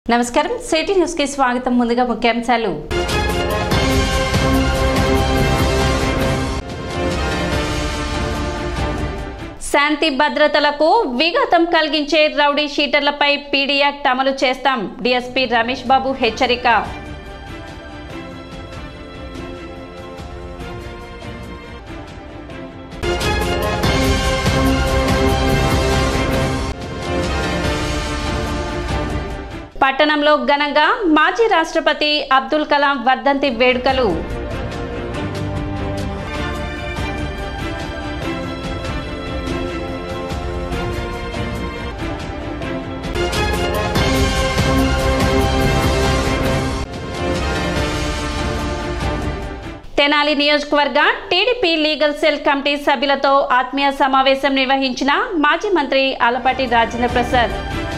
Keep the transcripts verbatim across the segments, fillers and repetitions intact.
నమస్కారం city news కి స్వాగతం. ముందుగా ముఖ్యాంశాలు. శాంతి భద్రతలకు విఘాతం కలిగించే రౌడీ షీటర్లపై పీడీ యాక్ట్ అమలు చేస్తాం. డీఎస్పీ రమేష్ బాబు హెచ్చరిక. పట్టణంలో ఘనంగా మాజీ రాష్ట్రపతి అబ్దుల్ కలాం వర్ధంతి వేడుకలు. తెనాలి నియోజకవర్గ టీడీపీ లీగల్ సెల్ కమిటీ సభ్యులతో ఆత్మీయ సమావేశం నిర్వహించిన మాజీ మంత్రి ఆలపాటి రాజేంద్ర ప్రసాద్.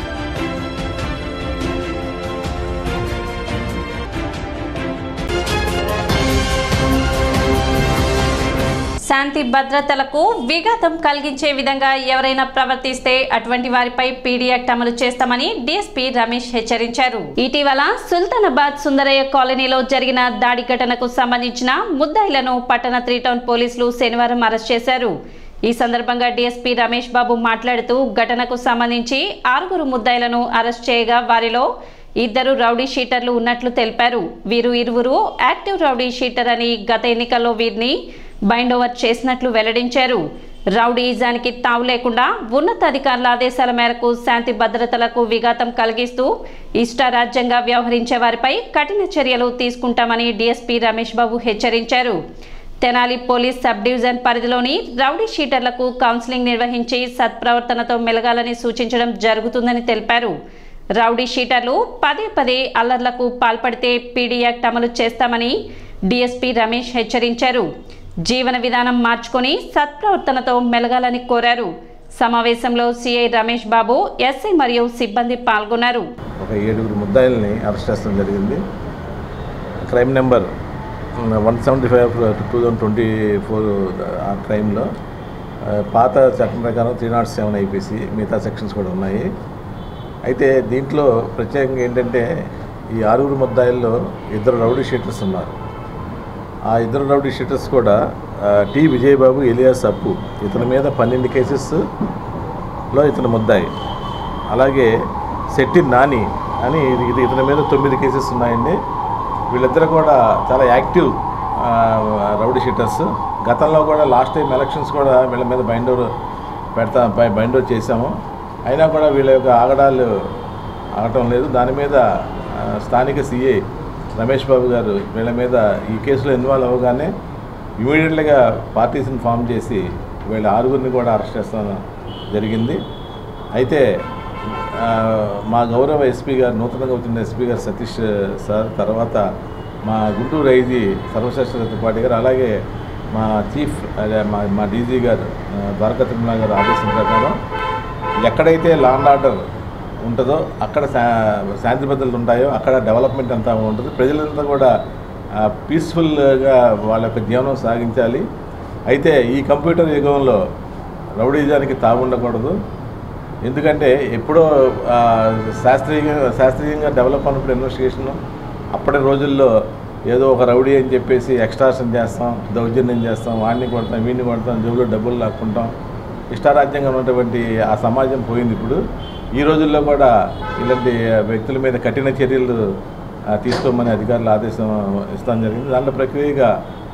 శాంతి భద్రతలకు విఘాతం కలిగించే విధంగా ఎవరైనా ప్రవర్తిస్తే అటువంటి వారిపై పీడీ యాక్ట్ అమలు చేస్తామని డీఎస్పీ రమేష్ హెచ్చరించారు. ఇటీవల సుల్తానాబాద్ సుందరయ్య కాలనీలో జరిగిన దాడి ఘటనకు సంబంధించిన ముద్దాయిలను పట్టణ త్రీ టౌన్ పోలీసులు శనివారం అరెస్ట్ చేశారు. ఈ సందర్భంగా డీఎస్పీ రమేష్ బాబు మాట్లాడుతూ ఘటనకు సంబంధించి ఆరుగురు ముద్దాయిలను అరెస్ట్ చేయగా వారిలో ఇద్దరు రౌడీ షీటర్లు ఉన్నట్లు తెలిపారు. వీరు ఇరువురు యాక్టివ్ రౌడీ షీటర్ అని గత ఎన్నికల్లో వీరిని బైండ్ ఓవర్ చేసినట్లు వెల్లడించారు. రౌడీయిజానికి తావు లేకుండా ఉన్నతాధికారుల ఆదేశాల మేరకు శాంతి భద్రతలకు విఘాతం కలిగిస్తూ ఇష్టారాజ్యంగా వ్యవహరించే వారిపై కఠిన చర్యలు తీసుకుంటామని డీఎస్పీ రమేష్ బాబు హెచ్చరించారు. తెనాలి పోలీస్ సబ్ డివిజన్ పరిధిలోని రౌడీ షీటర్లకు కౌన్సిలింగ్ నిర్వహించి సత్ప్రవర్తనతో మెలగాలని సూచించడం జరుగుతుందని తెలిపారు. రౌడీ షీటర్లు పదే పదే అల్లర్లకు పాల్పడితే పీడీ యాక్ట్ అమలు చేస్తామని డీఎస్పీ రమేష్ హెచ్చరించారు. జీవన విధానం మార్చుకొని సత్ప్రవర్తనతో మెలగాలని కోరారు. సమావేశంలో సిఐ రమేష్ బాబు, ఎస్ఐ మరియు సిబ్బంది పాల్గొన్నారు. ఒక ఏడుగురు ముద్దాయిల్ని అరెస్ట్ చేయడం జరిగింది. Crime number one seventy five two thousand twenty four ఆ క్రైమ్లో పాత చట్టం ప్రకారం త్రీ నాట్ సెవెన్ ఐపీసీ మిగతా సెక్షన్స్ కూడా ఉన్నాయి. అయితే దీంట్లో ప్రత్యేకంగా ఏంటంటే ఈ ఆరుగురు ముద్దాయిల్లో ఇద్దరు రౌడీ షీటర్స్ ఉన్నారు. ఆ ఇద్దరు రౌడీ షీటర్స్ కూడా టి విజయబాబు ఎలియాస్ అప్పు, ఇతని మీద పన్నెండు కేసెస్లో ఇతను ముద్దాయి. అలాగే శెట్టి నాని అని ఇది ఇతని మీద తొమ్మిది కేసెస్ ఉన్నాయండి. వీళ్ళిద్దరు కూడా చాలా యాక్టివ్ రౌడీ షీటర్స్. గతంలో కూడా లాస్ట్ టైం ఎలక్షన్స్ కూడా వీళ్ళ మీద బైండ్ ఓవర్ పెడతా బైండ్ ఓవర్ చేశాము. అయినా కూడా వీళ్ళ యొక్క ఆగడాలు ఆగటం లేదు. దాని మీద స్థానిక సిఐ రమేష్ బాబు గారు వీళ్ళ మీద ఈ కేసులో ఇన్వాల్వ్ అవ్వగానే ఇమీడియట్గా పార్టీస్ని ఫామ్ చేసి వీళ్ళ ఆరుగురిని కూడా అరెస్ట్ చేస్తాం జరిగింది. అయితే మా గౌరవ ఎస్పీ గారు, నూతనంగా వచ్చిన ఎస్పీ గారు సతీష్ సార్, తర్వాత మా గుంటూరు ఐజీ సర్వశ్రేష్ఠ త్రిపాఠి గారు, అలాగే మా చీఫ్ అదే మా మా డీజీ గారు ద్వారకా తిరుమల గారు ఆదేశం ప్రకారం ఎక్కడైతే లా అండ్ ఆర్డర్ ఉంటుందో అక్కడ శా శాంతి భద్రతలు ఉంటాయో అక్కడ డెవలప్మెంట్ అంతా ఉంటుంది. ప్రజలంతా కూడా పీస్ఫుల్గా వాళ్ళ యొక్క జీవనం సాగించాలి. అయితే ఈ కంప్యూటర్ యుగంలో రౌడీజానికి తావు ఉండకూడదు. ఎందుకంటే ఎప్పుడో శాస్త్రీయంగా శాస్త్రీయంగా డెవలప్ అన్నప్పుడు ఇన్వెస్టిగేషన్ అప్పటి రోజుల్లో ఏదో ఒక రౌడీ అని చెప్పేసి ఎక్స్ట్రాషన్ చేస్తాం, దౌర్జన్యం చేస్తాం, వాడిని కొడతాం, వీడిని కొడతాం, జేబులో డబ్బులు లాక్కుంటాం, ఇష్టారాజ్యంగా ఉన్నటువంటి ఆ సమాజం పోయింది. ఇప్పుడు ఈ రోజుల్లో కూడా ఇలాంటి వ్యక్తుల మీద కఠిన చర్యలు తీసుకోమని అధికారులు ఆదేశం ఇస్తాం జరిగింది. దాంట్లో ప్రక్రియగా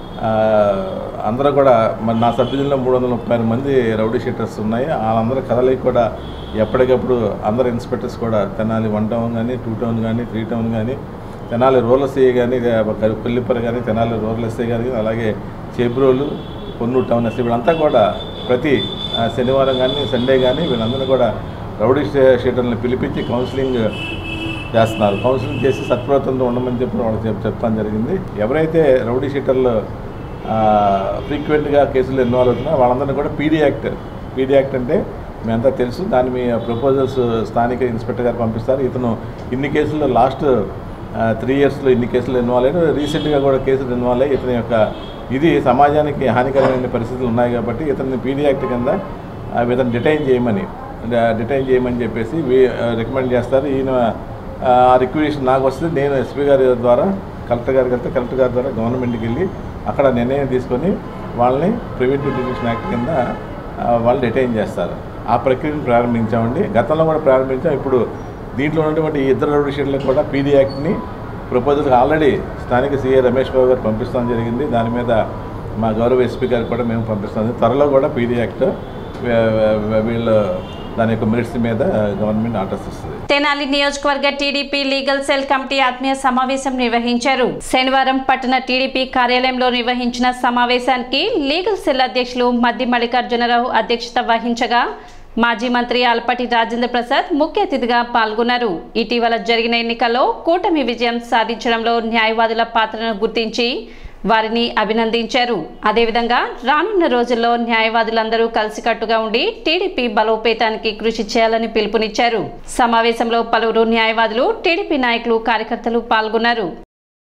అందరూ కూడా మరి నా సబ్ డివిజన్లో మూడు వందల ముప్పై ఆరు మంది రౌడీ షీటర్స్ ఉన్నాయి. వాళ్ళందరూ కదలికి కూడా ఎప్పటికప్పుడు అందరు ఇన్స్పెక్టర్స్ కూడా తెనాలి వన్ టౌన్ కానీ, టూ టౌన్ కానీ, త్రీ టౌన్ కానీ, తెనాలి రూరల్ ఎస్ఐ కానీ, కొల్లిపర కానీ, తెనాలి రూరల్ ఎస్ఐ కానీ, అలాగే చేబ్రోలు, పొన్నూరు టౌన్ ఎస్ఐ వీళ్ళంతా కూడా ప్రతి శనివారం కానీ, సండే కానీ వీళ్ళందరూ కూడా రౌడీ షీటర్లను పిలిపించి కౌన్సిలింగ్ చేస్తున్నారు. కౌన్సిలింగ్ చేసి సత్ప్రవర్తనతో ఉండమని చెప్పి వాళ్ళకి చెప్ చెప్తాను జరిగింది. ఎవరైతే రౌడీ షీటర్లు ఫ్రీక్వెంట్గా కేసులు ఇన్వాల్వ్ అవుతున్నారో వాళ్ళందరినీ కూడా పీడీ యాక్ట్ పీడీ యాక్ట్ అంటే మీ అంతా తెలుసు. దాని మీ ప్రపోజల్స్ స్థానిక ఇన్స్పెక్టర్ గారు పంపిస్తారు. ఇతను ఇన్ని కేసుల్లో లాస్ట్ త్రీ ఇయర్స్లో ఇన్ని కేసులు ఇన్వాల్వ్ అయ్యారు. రీసెంట్గా కూడా కేసులు ఇన్వాల్వ్ అయ్యి ఇతని యొక్క ఇది సమాజానికి హానికరమైన పరిస్థితులు ఉన్నాయి కాబట్టి ఇతన్ని పీడీ యాక్ట్ కింద ఇతను డిటైన్ చేయమని డిటైన్ చేయమని చెప్పేసి రికమెండ్ చేస్తారు. ఈయన ఆ రిక్వెస్ట్ నాకు వస్తే నేను ఎస్పీ గారి ద్వారా కలెక్టర్ గారికి వెళ్తే కలెక్టర్ గారి ద్వారా గవర్నమెంట్కి వెళ్ళి అక్కడ నిర్ణయం తీసుకొని వాళ్ళని ప్రివెంటివ్ డిటెక్షన్ యాక్ట్ కింద వాళ్ళు డిటైన్ చేస్తారు. ఆ ప్రక్రియను ప్రారంభించామండి. గతంలో కూడా ప్రారంభించాం. ఇప్పుడు దీంట్లో ఉన్నటువంటి ఈ ఇద్దరు రౌడీ షీట్లకు కూడా పీడీ యాక్ట్ని ప్రపోజల్కి ఆల్రెడీ స్థానిక సీఏ రమేష్ బాబు గారు పంపిస్తాం జరిగింది. దాని మీద మా గౌరవ ఎస్పీ గారికి కూడా మేము పంపిస్తాం. త్వరలో కూడా పీడీ యాక్ట్ వీళ్ళు దాని యొక్క మెరిట్స్ మీద గవర్నమెంట్ ఆర్డర్స్ ఇస్తుంది. తెనాలి నియోజకవర్గ టీడీపీ లీగల్ సెల్ కమిటీ ఆత్మీయ సమావేశం నిర్వహించారు. శనివారం పట్టణ టీడీపీ కార్యాలయంలో నిర్వహించిన సమావేశానికి లీగల్ సెల్ అధ్యక్షులు మద్ది మల్లికార్జునరావు అధ్యక్షత వహించగా మాజీ మంత్రి ఆలపాటి రాజేంద్ర ప్రసాద్ ముఖ్య అతిథిగా పాల్గొన్నారు. ఇటీవల జరిగిన ఎన్నికల్లో కూటమి విజయం సాధించడంలో న్యాయవాదుల పాత్రను గుర్తించి వారిని అభినందించారు. అదేవిధంగా రానున్న రోజుల్లో న్యాయవాదులందరూ కలిసికట్టుగా ఉండి టీడీపీ బలోపేతానికి కృషి చేయాలని పిలుపునిచ్చారు. సమావేశంలో పలువురు న్యాయవాదులు, టీడీపీ నాయకులు, కార్యకర్తలు పాల్గొన్నారు.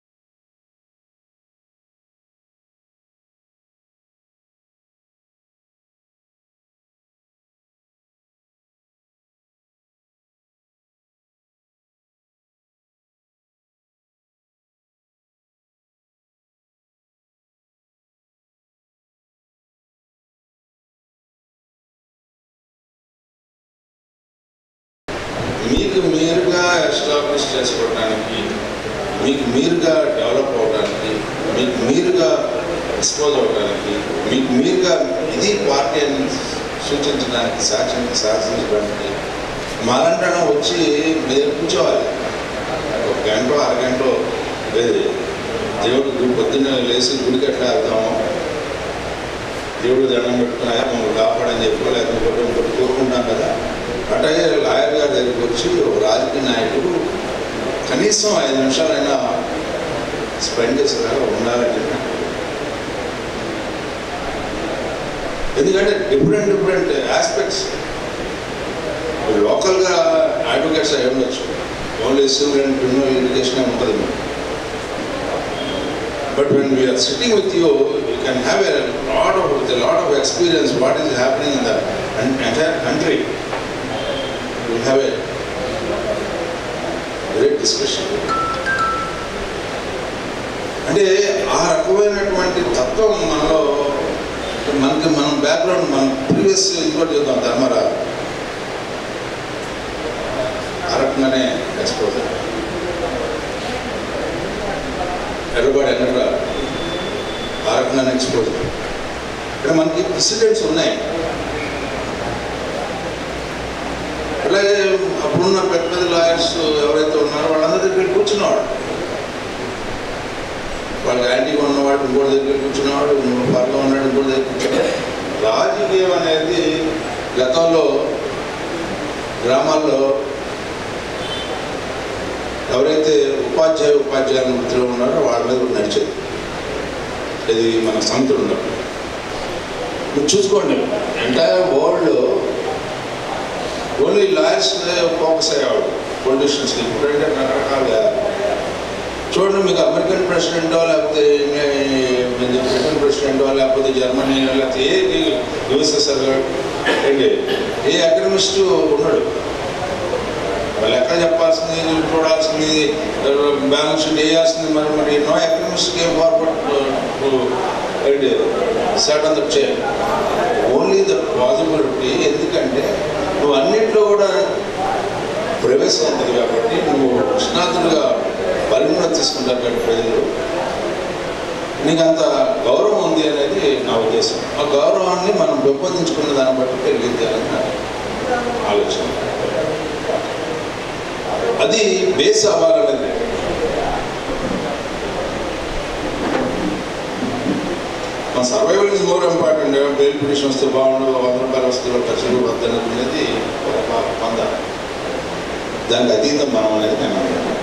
మీకు మీరుగా ఎస్టాబ్లిష్ చేసుకోవడానికి, మీకు మీరుగా డెవలప్ అవడానికి, మీకు మీరుగా ఎక్స్పోజ్ అవ్వడానికి, మీకు మీరుగా ఇది పార్టీ అని సూచించడానికి, సాక్ష్యం శాసించడానికి మరంటనం వచ్చి మీరు కూర్చోవాలి. ఒక గంట అరగంట లేదు. దేవుడు పొద్దున్న లేచి గుడికి ఎట్లా వెళ్తాము, దేవుడు దండం పెట్టుకున్నాయా మమ్మల్ని కాపాడని చెప్పి లేకపోతే ఇంకోటి కోరుకుంటాం కదా. అట్లాగే లాయర్ గారి దగ్గరికి వచ్చి ఒక రాజకీయ నాయకుడు కనీసం ఐదు నిమిషాలైనా స్పెండ్ చేసేలాగా ఉండాలని. ఎందుకంటే డిఫరెంట్ డిఫరెంట్ ఆస్పెక్ట్స్ లోకల్గా అడ్వకేట్స్ అయి ఉండొచ్చు, only civil and criminal litigation ఉంటుంది. But when we are sitting with you, you can have a lot of, with a lot of experience what is happening in the entire country. We will have a great discussion. అంటే ఆ రకమైనటువంటి తత్వం మనలో మనకి మన background మన previous ఇంకోటి చూద్దాం. ధర్మరా ఆ రకంగానే ఎక్స్పోజర్ ఎర్రబాడు ఎన్నరా ఆ రకంగానే ఎక్స్పోజర్. ఇక్కడ మనకి ప్రెసిడెంట్స్ ఉన్నాయి. అలాగే అప్పుడున్న పెద్ద పెద్ద లాయర్స్ ఎవరైతే ఉన్నారో వాళ్ళందరి దగ్గర కూర్చున్నవాడు, వాళ్ళ యాంటీగా ఉన్నవాడు ఇంకోటి దగ్గర కూర్చున్నవాడు, పర్లో ఉన్నాడు ఇంకోటి దగ్గర కూర్చున్నాడు. రాజకీయం అనేది గతంలో గ్రామాల్లో ఎవరైతే ఉపాధ్యాయ ఉపాధ్యాయుల వృత్తిలో ఉన్నారో వాళ్ళ మీద నడిచేది. ఇది మన సంతులు ఉన్నప్పుడు మీరు చూసుకోండి, ఎంటైర్ వరల్డ్లో ఓన్లీ లాయర్స్ ఫోకస్ అయ్యేవాడు పొలిటీషియన్స్కి. ఇప్పుడంటే రకరకాలుగా చూడండి, మీకు అమెరికన్ ప్రెసిడెంటో లేకపోతే బ్రిటన్ ప్రెసిడెంటో లేకపోతే జర్మనీ లేకపోతే ఏ యూఎస్ఎస్ఆర్ ఏంటి ఏ ఎకనమిస్టు ఉన్నాడు. వాళ్ళు ఎక్కడ చెప్పాల్సింది, చూడాల్సింది, బ్యాలెన్స్ షీట్ వేయాల్సింది. మరి మరి నో ఎకనమిస్ట్కి ఏం ఫార్వర్డ్ ఏంటి set on the chair. Only the possibility. ఎందుకంటే నువ్వు అన్నింటిలో కూడా ప్రవేశం ఉంటుంది కాబట్టి నువ్వు నిష్ణాతులుగా పరిగణన తీసుకుంటారు కాబట్టి ప్రజలు నీకు అంత గౌరవం ఉంది అనేది నా ఉద్దేశం. ఆ గౌరవాన్ని మనం పెంపొందించుకున్న దాన్ని బట్టి తెలియజేయాలని ఆలోచన. అది బేస్ అవ్వాలనేది. మన survival is more important. Bail petition వస్తే బాగుండదు, వంద రూపాయలు వస్తే ఖర్చులు వద్దనేది అనేది ఒక పొంద. దానికి అతీతం మనం అనేది నేను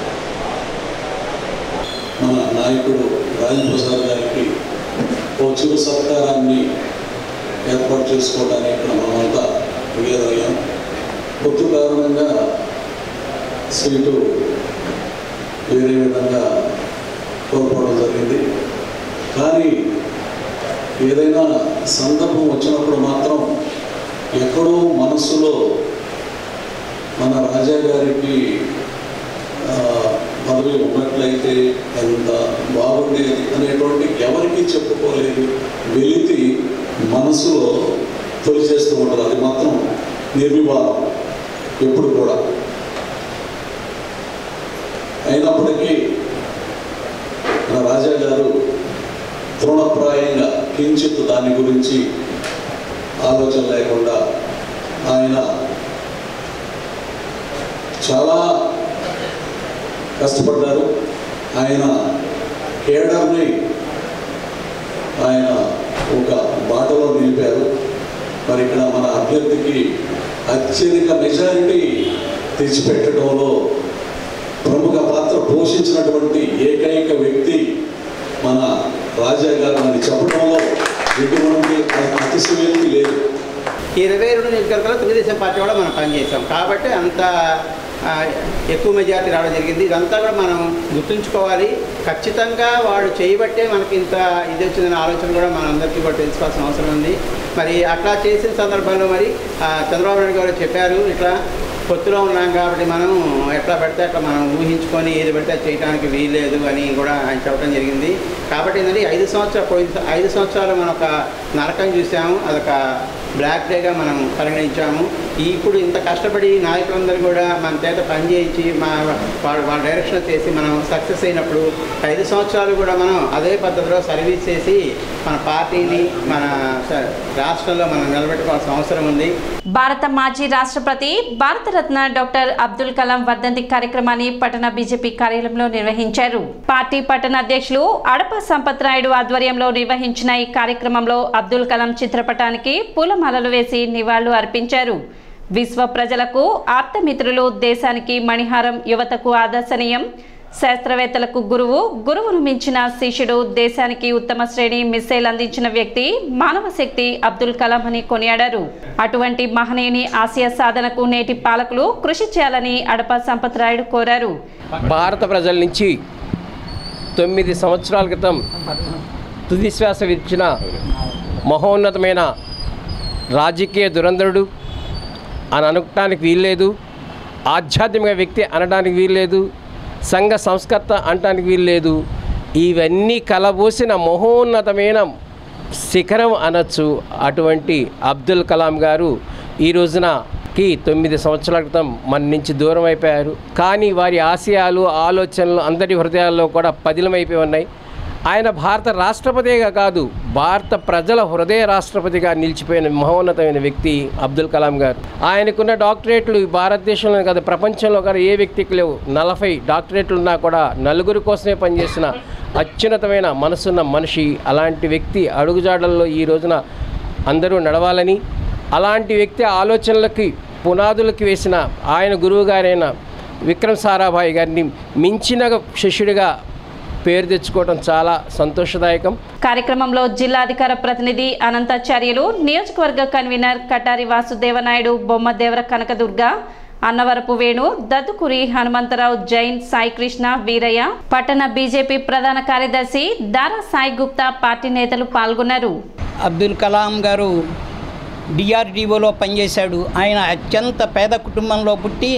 మన నాయకుడు రాజేంద్ర ప్రసాద్ గారికి ఓ చిరు సత్కారాన్ని ఏర్పాటు చేసుకోవడానికి ఇక్కడ మనమంతా విజయదయ్యాం. పొత్తు కారణంగా సీటు వేరే విధంగా కోల్పోవడం జరిగింది. కానీ ఏదైనా సందర్భం వచ్చినప్పుడు మాత్రం ఎక్కడో మనస్సులో మన రాజా గారికి పదవి ఉన్నట్లయితే ఎంత బాగుండేది అనేటువంటి ఎవరికి చెప్పుకోలేదు వెలితి మనసులో తొలిచేస్తూ ఉంటుంది. అది మాత్రం నిర్వివాదం ఎప్పుడు కూడా. అయినప్పటికీ మన రాజా గారు తృణప్రాయంగా కించిత్ దాని గురించి ఆలోచన లేకుండా ఆయన చాలా కష్టపడ్డారు. ఆయన కేడర్ని ఆయన ఒక బాటలో నిలిపారు. మరి ఇక్కడ మన అభ్యర్థికి అత్యధిక మెజారిటీ తెచ్చిపెట్టడంలో ప్రముఖ పాత్ర పోషించినటువంటి ఏకైక వ్యక్తి మన రాజా గారు అని చెప్పడంలో ఎటువంటి అతిశయోక్తి లేదు. ఇరవై రెండు నియోజకవర్గాల్లో తెలుగుదేశం పార్టీ కూడా మనం పనిచేసాం కాబట్టి అంత ఎక్కువ మెజార్టీ రావడం జరిగింది. ఇదంతా కూడా మనం గుర్తుంచుకోవాలి. ఖచ్చితంగా వాడు చేయబట్టే మనకి ఇంత ఇది వచ్చిందనే ఆలోచన కూడా మనందరికీ కూడా తెలుసుకోవాల్సిన అవసరం ఉంది. మరి అట్లా చేసిన సందర్భంలో మరి చంద్రబాబు నాయుడు గారు చెప్పారు, ఇట్లా పొత్తులో ఉన్నాం కాబట్టి మనం ఎట్లా పడితే అట్లా మనం ఊహించుకొని ఏది పడితే చేయడానికి వీల్లేదు అని కూడా ఆయన చెప్పడం జరిగింది. కాబట్టి ఏంటంటే ఐదు సంవత్సరాలు పోయిన ఐదు సంవత్సరాలు మనం ఒక నరకం చూసాము, అదొక బ్లాక్ డేగా మనం పరిగణించాము. ఇప్పుడు ఇంత కష్టపడి నాయకులందరూ కూడా మన చేత పనిచేయించి మా వాళ్ళ వాళ్ళ డైరెక్షన్ చేసి మనం సక్సెస్ అయినప్పుడు ఐదు సంవత్సరాలు కూడా మనం అదే పద్ధతిలో సర్వీస్ చేసి మన పార్టీని మన రాష్ట్రంలో మనం నిలబెట్టుకోవాల్సిన అవసరం ఉంది. భారత మాజీ రాష్ట్రపతి భారతరత్న డాక్టర్ అబ్దుల్ కలాం వర్ధంతి కార్యక్రమాన్ని పట్టణ బీజేపీ కార్యాలయంలో నిర్వహించారు. పార్టీ పట్టణ అధ్యక్షులు అడప సంపత్ రాయుడు ఆధ్వర్యంలో నిర్వహించిన ఈ కార్యక్రమంలో అబ్దుల్ కలాం చిత్రపటానికి పూలమాలలు వేసి నివాళులు అర్పించారు. విశ్వ ప్రజలకు ఆప్తమిత్రులు, దేశానికి మణిహారం, యువతకు ఆదర్శనీయం, శాస్త్రవేత్తలకు గురువు, గురువును మించిన శిష్యుడు, దేశానికి ఉత్తమ శ్రేణి మిస్సైల్ అందించిన వ్యక్తి, మానవ శక్తి అబ్దుల్ కలాం అని కొనియాడారు. అటువంటి మహనీయుని ఆశయ సాధనకు నేటి పాలకులు కృషి చేయాలని అడప సంపత్ రాయుడు కోరారు. భారత ప్రజల నుంచి తొమ్మిది సంవత్సరాల క్రితం తుది శ్వాస విడిచిన మహోన్నతమైన రాజకీయ దురంధరుడు అని అనడానికి వీల్లేదు, ఆధ్యాత్మిక వ్యక్తి అనడానికి వీల్లేదు, సంఘ సంస్కర్త అనడానికి వీల్లేదు. ఇవన్నీ కలబోసిన మహోన్నతమైన శిఖరం అనొచ్చు. అటువంటి అబ్దుల్ కలాం గారు ఈ రోజునకి తొమ్మిది సంవత్సరాల క్రితం మన నుంచి దూరం అయిపోయారు. కానీ వారి ఆశయాలు, ఆలోచనలు అందరి హృదయాల్లో కూడా పదిలమైపోయి ఉన్నాయి. ఆయన భారత రాష్ట్రపతిగా కాదు, భారత ప్రజల హృదయ రాష్ట్రపతిగా నిలిచిపోయిన మహోన్నతమైన వ్యక్తి అబ్దుల్ కలాం గారు. ఆయనకున్న డాక్టరేట్లు భారతదేశంలో కాదు, ప్రపంచంలో కూడా ఏ వ్యక్తికి లేవు. నలభై డాక్టరేట్లు ఉన్నా కూడా నలుగురి కోసమే పనిచేసిన అత్యున్నతమైన మనసున్న మనిషి. అలాంటి వ్యక్తి అడుగుజాడల్లో ఈ రోజున అందరూ నడవాలని, అలాంటి వ్యక్తి ఆలోచనలకి పునాదులకి వేసిన ఆయన గురువుగారైన విక్రమ్ సారాభాయ్ గారిని మించిన శిష్యుడిగా పేరు తెచ్చుకోవడం చాలా సంతోషదాయకం. కార్యక్రమంలో జిల్లా అధికార ప్రతినిధి అనంతాచార్యులు, నియోజకవర్గ కన్వీనర్ కటారి వాసుదేవనాయుడు, బొమ్మ దేవర కనకదుర్గ, అన్నవరపు వేణు, దద్దుకురి హనుమంతరావు, జైన్, సాయికృష్ణ, వీరయ్య, పట్టణ బీజేపీ ప్రధాన కార్యదర్శి దారా సాయి గుప్తా, పార్టీ నేతలు పాల్గొన్నారు. అబ్దుల్ కలాం గారు డిఆర్డిఓలో పనిచేశాడు. ఆయన అత్యంత పేద కుటుంబంలో పుట్టి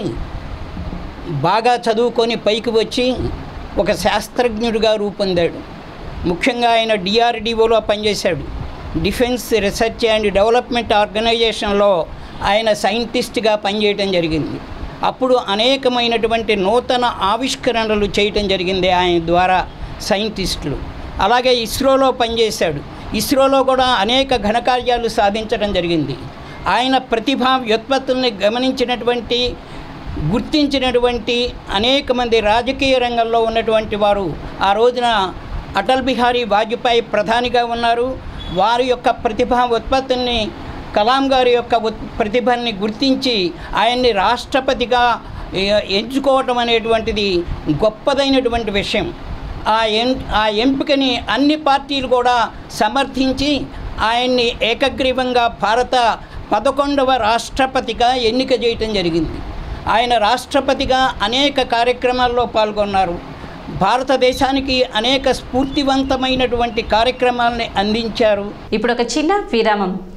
బాగా చదువుకొని పైకి వచ్చి ఒక శాస్త్రజ్ఞుడిగా రూపొందాడు. ముఖ్యంగా ఆయన డిఆర్డిఓలో పనిచేశాడు. డిఫెన్స్ రీసెర్చ్ అండ్ డెవలప్మెంట్ ఆర్గనైజేషన్లో ఆయన సైంటిస్ట్గా పనిచేయటం జరిగింది. అప్పుడు అనేకమైనటువంటి నూతన ఆవిష్కరణలు చేయటం జరిగింది ఆయన ద్వారా సైంటిస్టులు. అలాగే ఇస్రోలో పనిచేశాడు. ఇస్రోలో కూడా అనేక ఘనకార్యాలు సాధించడం జరిగింది. ఆయన ప్రతిభా వ్యుత్పత్తుల్ని గమనించినటువంటి గుర్తించినటువంటి అనేక మంది రాజకీయ రంగంలో ఉన్నటువంటి వారు ఆ రోజున అటల్ బిహారీ వాజ్పేయి ప్రధానిగా ఉన్నారు. వారి యొక్క ప్రతిభా ఉత్పత్తుల్ని, కలాం గారి యొక్క ప్రతిభని గుర్తించి ఆయన్ని రాష్ట్రపతిగా ఎంచుకోవటం అనేటువంటిది గొప్పదైనటువంటి విషయం. ఆ ఎం ఆ ఎంపికని అన్ని పార్టీలు కూడా సమర్థించి ఆయన్ని ఏకగ్రీవంగా భారత పదకొండవ రాష్ట్రపతిగా ఎన్నిక చేయటం జరిగింది. ఆయన రాష్ట్రపతిగా అనేక కార్యక్రమాల్లో పాల్గొన్నారు. భారతదేశానికి అనేక స్ఫూర్తివంతమైనటువంటి కార్యక్రమాలని అందించారు. ఇప్పుడు ఒక చిన్న విరామం.